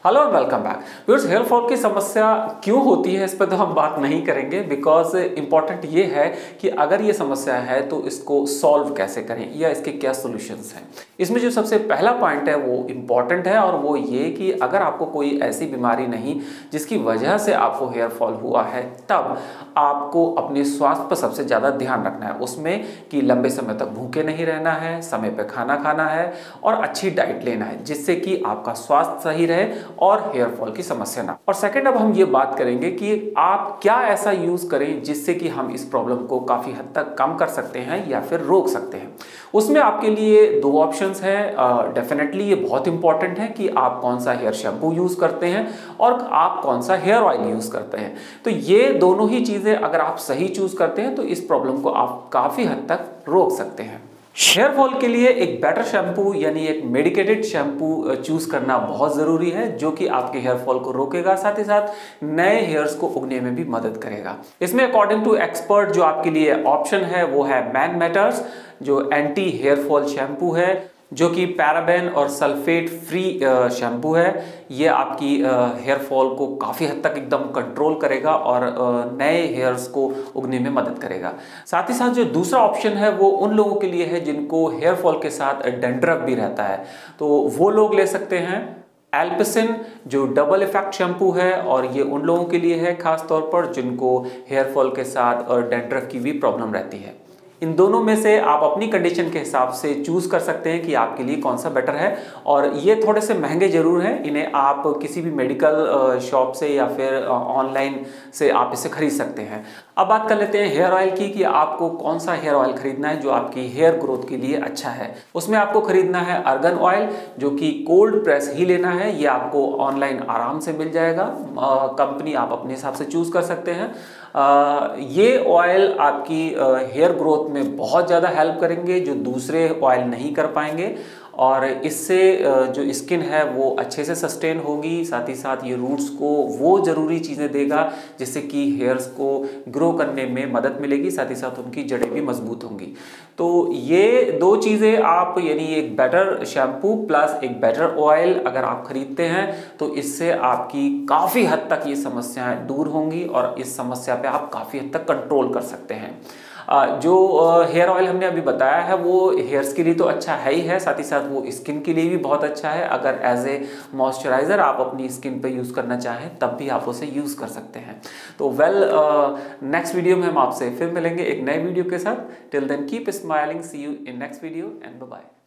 Hello and welcome back. Viewers, hair fall की समस्या क्यों होती है इस पर तो हम बात नहीं करेंगे, बिकॉज इम्पॉर्टेंट ये है कि अगर ये समस्या है तो इसको सॉल्व कैसे करें या इसके क्या सॉल्यूशंस हैं। इसमें जो सबसे पहला पॉइंट है वो इम्पॉर्टेंट है और वो ये कि अगर आपको कोई ऐसी बीमारी नहीं जिसकी वजह से आपको हेयर फॉल हुआ है, तब आपको अपने स्वास्थ्य पर सबसे ज़्यादा ध्यान रखना है। उसमें कि लंबे समय तक भूखे नहीं रहना है, समय पर खाना खाना है और अच्छी डाइट लेना है, जिससे कि आपका स्वास्थ्य सही रहे और हेयर फॉल की समस्या ना। और सेकंड, अब हम ये बात करेंगे कि आप क्या ऐसा यूज करें जिससे कि हम इस प्रॉब्लम को काफी हद तक कम कर सकते हैं या फिर रोक सकते हैं। उसमें आपके लिए दो ऑप्शंस हैं। डेफिनेटली ये बहुत इंपॉर्टेंट है कि आप कौन सा हेयर शैम्पू यूज करते हैं और आप कौन सा हेयर ऑयल यूज करते हैं। तो ये दोनों ही चीजें अगर आप सही चूज करते हैं तो इस प्रॉब्लम को आप काफी हद तक रोक सकते हैं। हेयर फॉल के लिए एक बेटर शैम्पू यानी एक मेडिकेटेड शैम्पू चूज करना बहुत जरूरी है, जो कि आपके हेयर फॉल को रोकेगा, साथ ही साथ नए हेयर्स को उगने में भी मदद करेगा। इसमें अकॉर्डिंग टू एक्सपर्ट जो आपके लिए ऑप्शन है वो है मैन मैटर्स, जो एंटी हेयर फॉल शैम्पू है, जो कि पैराबेन और सल्फेट फ्री शैम्पू है। ये आपकी हेयर फॉल को काफ़ी हद तक एकदम कंट्रोल करेगा और नए हेयर्स को उगने में मदद करेगा। साथ ही साथ जो दूसरा ऑप्शन है वो उन लोगों के लिए है जिनको हेयर फॉल के साथ डैंड्रफ भी रहता है, तो वो लोग ले सकते हैं एल्पिसिन, जो डबल इफेक्ट शैम्पू है, और ये उन लोगों के लिए है खास तौर पर जिनको हेयर फॉल के साथ डैंड्रफ की भी प्रॉब्लम रहती है। इन दोनों में से आप अपनी कंडीशन के हिसाब से चूज कर सकते हैं कि आपके लिए कौन सा बेटर है। और ये थोड़े से महंगे जरूर हैं, इन्हें आप किसी भी मेडिकल शॉप से या फिर ऑनलाइन से आप इसे खरीद सकते हैं। अब बात कर लेते हैं हेयर ऑयल की कि आपको कौन सा हेयर ऑयल खरीदना है जो आपकी हेयर ग्रोथ के लिए अच्छा है। उसमें आपको खरीदना है अर्गन ऑयल, जो कि कोल्ड प्रेस ही लेना है। ये आपको ऑनलाइन आराम से मिल जाएगा, कंपनी आप अपने हिसाब से चूज कर सकते हैं। ये ऑयल आपकी हेयर ग्रोथ में बहुत ज़्यादा हेल्प करेंगे जो दूसरे ऑयल नहीं कर पाएंगे, और इससे जो स्किन है वो अच्छे से सस्टेन होगी। साथ ही साथ ये रूट्स को वो ज़रूरी चीज़ें देगा जिससे कि हेयर्स को ग्रो करने में मदद मिलेगी, साथ ही साथ उनकी जड़ें भी मजबूत होंगी। तो ये दो चीज़ें आप यानी एक बेटर शैम्पू प्लस एक बेटर ऑयल अगर आप खरीदते हैं तो इससे आपकी काफ़ी हद तक ये समस्याएं दूर होंगी और इस समस्या पे आप काफ़ी हद तक कंट्रोल कर सकते हैं। जो हेयर ऑयल हमने अभी बताया है वो हेयर्स के लिए तो अच्छा है ही है, साथ ही साथ वो स्किन के लिए भी बहुत अच्छा है। अगर एज ए मॉइस्चराइज़र आप अपनी स्किन पे यूज़ करना चाहें तब भी आप उसे यूज़ कर सकते हैं। तो नेक्स्ट वीडियो में हम आपसे फिर मिलेंगे एक नए वीडियो के साथ। Till then keep smiling, see you in next video and bye bye.